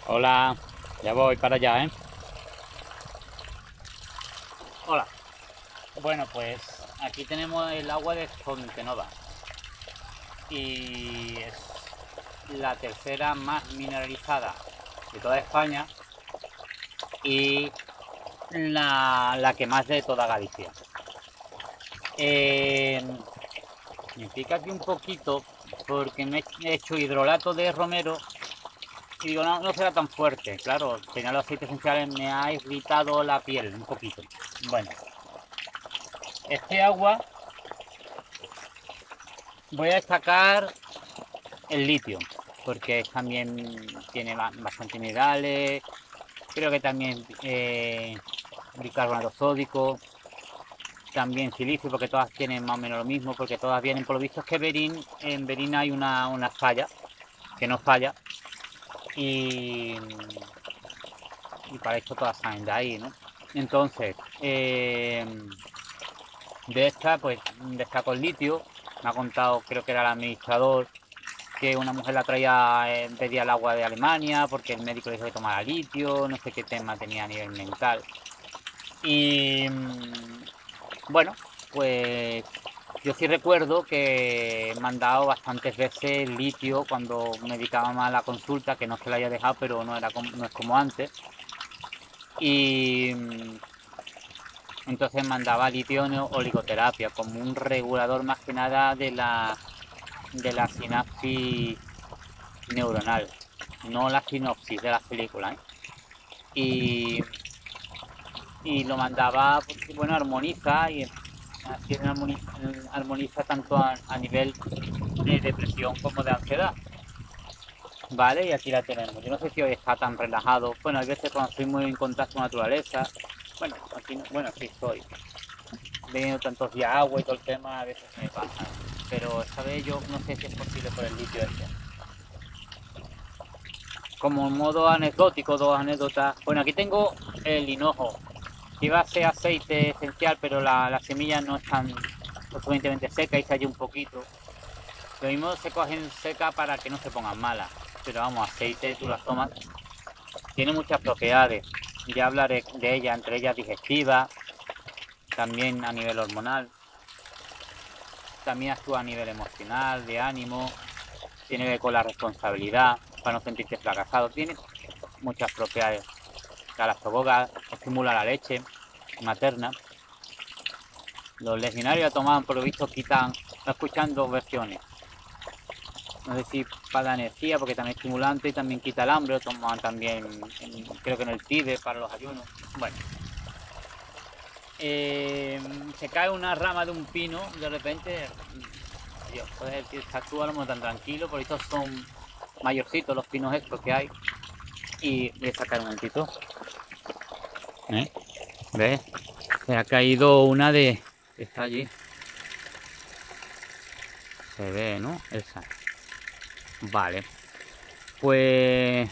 Hola, ya voy para allá, ¿eh? Hola. Bueno, pues aquí tenemos el agua de Fontenova y es la tercera más mineralizada de toda España y la que más de toda Galicia. Eh, Me pica aquí un poquito porque me he hecho hidrolato de romero y digo, no, no será tan fuerte. Claro, tenía los aceites esenciales, me ha irritado la piel un poquito. Bueno, este agua voy a destacar el litio, porque también tiene bastante minerales, creo que también bicarbonato sódico, también silicio, porque todas tienen más o menos lo mismo, porque todas vienen, por lo visto es que en Berín hay una falla, que no falla, y, y para esto todas salen de ahí, ¿no? Entonces, de esta, pues destaco el litio, me ha contado, creo que era el administrador, que una mujer la traía, pedía el agua de Alemania porque el médico le dijo que tomara litio, no sé qué tema tenía a nivel mental. Y bueno, pues yo sí recuerdo que me han dado bastantes veces litio cuando me dedicaba más a la consulta, que no se la haya dejado, pero no es como antes. Y entonces mandaba litio en oligoterapia como un regulador más que nada de la sinapsis neuronal, no la sinopsis de las películas, ¿eh? Y, y lo mandaba porque, bueno, armoniza y así armoniza tanto a nivel de depresión como de ansiedad. Vale, y aquí la tenemos. Yo no sé si hoy está tan relajado. Bueno, hay veces cuando estoy muy en contacto con la naturaleza. Bueno, aquí no, bueno, sí estoy. Bebiendo tantos días agua y todo el tema, a veces me pasa. Pero esta vez yo no sé si es posible por el litio este. Como en modo anecdótico, dos anécdotas. Bueno, aquí tengo el hinojo, que iba a ser aceite esencial, pero la semilla no es tan lo suficientemente seca y se halla un poquito. Lo mismo se cogen seca para que no se pongan malas, pero vamos, aceite tú las tomas, tiene muchas propiedades. Ya hablaré de ella, entre ellas digestiva, también a nivel hormonal, también actúa a nivel emocional, de ánimo, tiene que ver con la responsabilidad, para no sentirte fracasado, tiene muchas propiedades. Galactoboga estimula la leche materna. Los legionarios tomaban, por lo visto, escuchan dos versiones. No sé si para la energía, porque también es estimulante y también quita el hambre. Lo tomaban también, creo que en el TIDE para los ayunos. Bueno, se cae una rama de un pino, de repente, Dios, puedes decir, estás tú ahora tan tranquilo, por estos son mayorcitos los pinos estos que hay. Y voy a sacar un momentito. ¿Ves? Se ha caído una de... Está allí. Se ve, ¿no? Esa. Vale. Pues...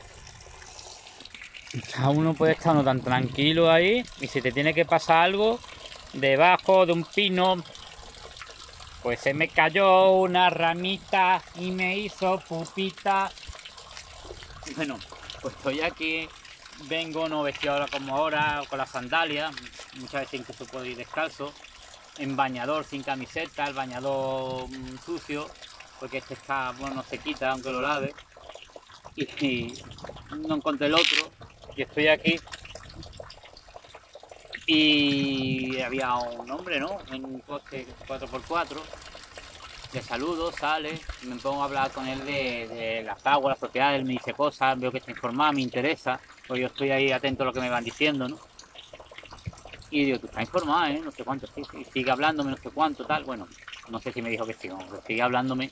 Uno puede estar uno tan tranquilo ahí y si te tiene que pasar algo debajo de un pino, pues se me cayó una ramita y me hizo pupita. Bueno, pues estoy aquí, vengo no vestido ahora como ahora, con las sandalias, muchas veces incluso puedo ir descalzo, en bañador sin camiseta, el bañador sucio, porque este está, bueno, no se quita aunque lo lave, y no encontré el otro, y estoy aquí, y había un hombre, ¿no? En un coche 4x4, le saludo, sale, me pongo a hablar con él de las aguas, las propiedades, él me dice cosas, veo que está informado, me interesa, pues yo estoy ahí atento a lo que me van diciendo, ¿no? Y digo, tú estás informado, ¿eh? No sé cuánto, sí, sí, sigue hablándome, no sé cuánto, tal, bueno, no sé si me dijo que sí, no, pero sigue hablándome.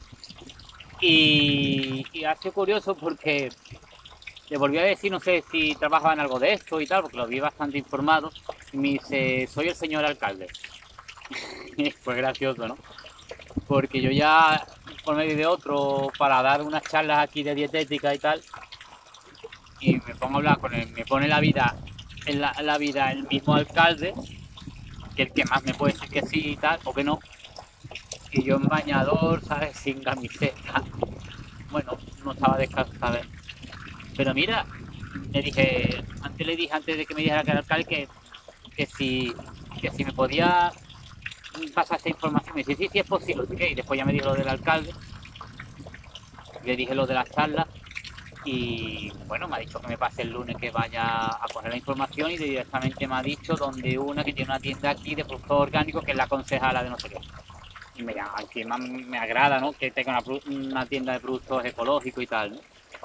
Y ha sido curioso porque le volví a decir, no sé si trabajaba en algo de esto y tal, porque lo vi bastante informado, y me dice, soy el señor alcalde. Fue gracioso, ¿no? Porque yo ya, por medio de otro, para dar unas charlas aquí de dietética y tal, y me pongo a hablar con él, me pone en la vida el mismo alcalde, que el que más me puede decir que sí y tal, o que no, y yo en bañador, ¿sabes? Sin camiseta. Bueno, no estaba descalzo, ¿sabes? Pero mira, le dije antes de que me dijera que era alcalde que si me podía pasar esa información. Me dice, sí, sí es posible. Y después ya me dijo lo del alcalde, le dije lo de las charlas y bueno, me ha dicho que me pase el lunes que vaya a coger la información y directamente me ha dicho donde una que tiene una tienda aquí de productos orgánicos que es la concejala de no sé qué. Y encima me agrada, ¿no? Que tenga una tienda de productos ecológicos y tal, ¿no?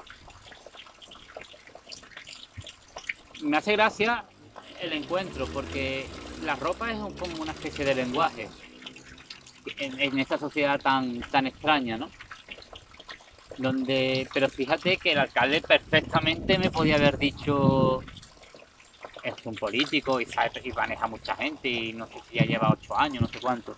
Me hace gracia el encuentro porque la ropa es como una especie de lenguaje en esta sociedad tan extraña, ¿no? Pero fíjate que el alcalde perfectamente me podía haber dicho es un político y sabe y maneja mucha gente y no sé si ya lleva 8 años, no sé cuánto.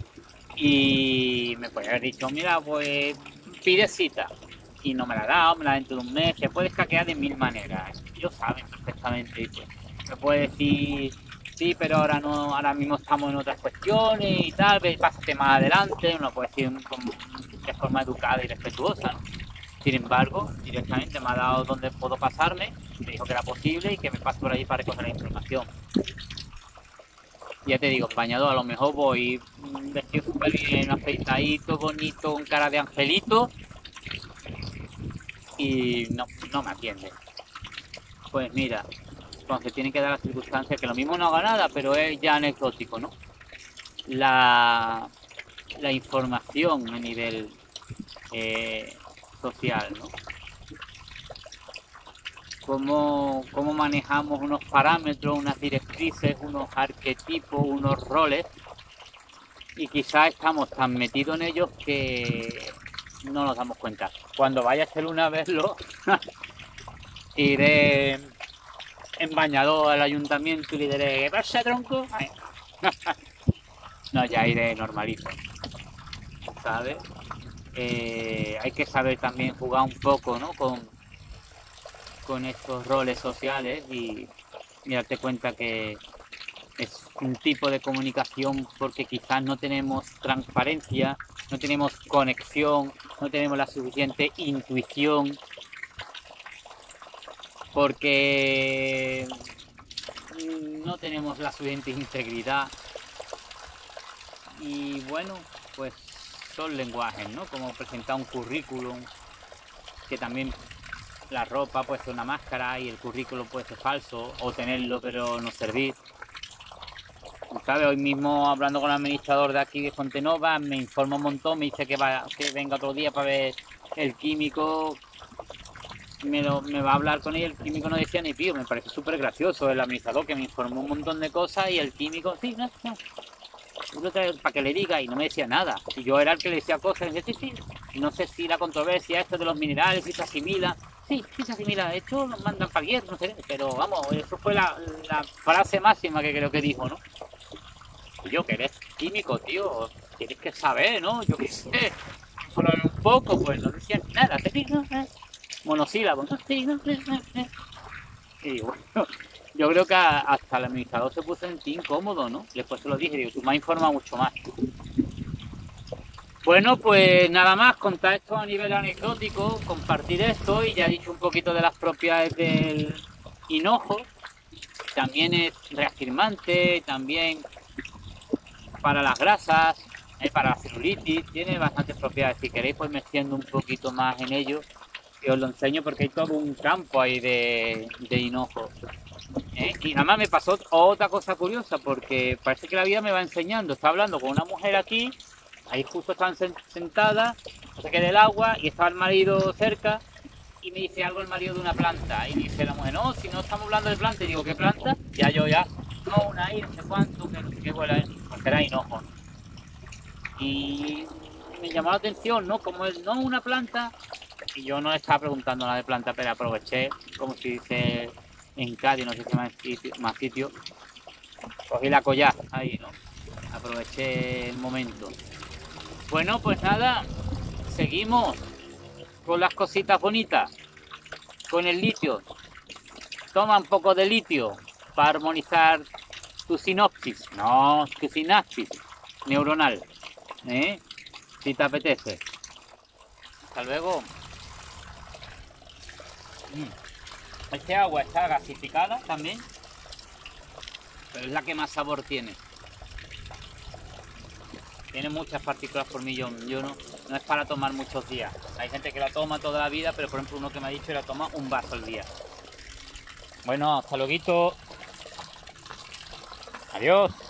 Y me podía haber dicho, mira, pues pide cita. Y no me la ha dado, me la da dentro de un mes, se puede escaquear de mil maneras. Ellos saben perfectamente. Y pues, me puede decir, sí, pero ahora no, ahora mismo estamos en otras cuestiones y tal, pásate más adelante, uno puede decir de forma educada y respetuosa, ¿no? Sin embargo, directamente me ha dado donde puedo pasarme, me dijo que era posible y que me pase por ahí para recoger la información. Ya te digo, bañado, a lo mejor voy vestido súper bien, afeitadito, bonito, con cara de angelito y no me atiende. Pues mira, cuando se tienen que dar las circunstancias, que lo mismo no haga nada, pero es ya anecdótico, ¿no? La, la información a nivel social, ¿no? Cómo manejamos unos parámetros, unas directrices, unos arquetipos, unos roles, y quizás estamos tan metidos en ellos que no nos damos cuenta. Cuando vaya a ser una vez iré en bañador al ayuntamiento y le diré, ¿qué pasa, tronco? No, ya iré normalito, ¿sabes? Hay que saber también jugar un poco, ¿no? Con estos roles sociales y darte cuenta que es un tipo de comunicación porque quizás no tenemos transparencia, no tenemos conexión, no tenemos la suficiente intuición, porque no tenemos la suficiente integridad. Y bueno, pues son lenguajes, ¿no? Como presentar un currículum, que también la ropa puede ser una máscara y el currículum puede ser falso, o tenerlo pero no servir. ¿Sabes? Hoy mismo hablando con el administrador de aquí de Fontenova me informa un montón, me dice que venga otro día para ver el químico, me va a hablar con él, el químico no decía ni pío, me parece súper gracioso el administrador que me informó un montón de cosas y el químico, sí, no, para que le diga y no me decía nada. Y yo era el que le decía cosas y decía, sí, sí, no sé si la controversia esto de los minerales, si se asimila, sí se asimila, de hecho nos mandan para hierro, no sé, pero vamos, eso fue la frase máxima que creo que dijo, ¿no? Yo que eres químico, tío, tienes que saber, ¿no? Yo qué sé, solo un poco, pues no decían nada, te digo, monosílabos, ¿no? Sí, no, y bueno, yo creo que hasta el administrador se puso en ti incómodo, ¿no? Después se lo dije, digo, tú me has informado mucho más. Bueno, pues nada más, contar esto a nivel anecdótico, compartir esto y ya he dicho un poquito de las propiedades del hinojo. También es reafirmante, también para las grasas, para la celulitis, tiene bastantes propiedades. Si queréis, pues me extiendo un poquito más en ello y os lo enseño porque hay todo un campo ahí de hinojo. Y nada más me pasó otra cosa curiosa porque parece que la vida me va enseñando. Estaba hablando con una mujer aquí, ahí justo estaban sentadas, no sé qué del agua, y estaba el marido cerca y me dice algo el marido de una planta. Y dice la mujer, no, si no estamos hablando de planta. Y digo, ¿qué planta? Ya, no, una ahí, no sé cuánto, que no sé qué huele, porque era hinojo, ¿no? Y me llamó la atención, ¿no? Como es, no una planta, y yo no estaba preguntando nada de planta, pero aproveché, como si dice en Cádiz, no sé si más sitio, cogí la collar ahí, ¿no? Aproveché el momento. Bueno, pues nada, seguimos con las cositas bonitas, con el litio. Toma un poco de litio para armonizar tu sinopsis, no, tu sinapsis neuronal, ¿eh? Si te apetece. Hasta luego. Este agua está gasificada también, pero es la que más sabor tiene. Tiene muchas partículas por millón. Yo no es para tomar muchos días. Hay gente que la toma toda la vida, pero por ejemplo uno que me ha dicho que la toma un vaso al día. Bueno, hasta luego. Adiós.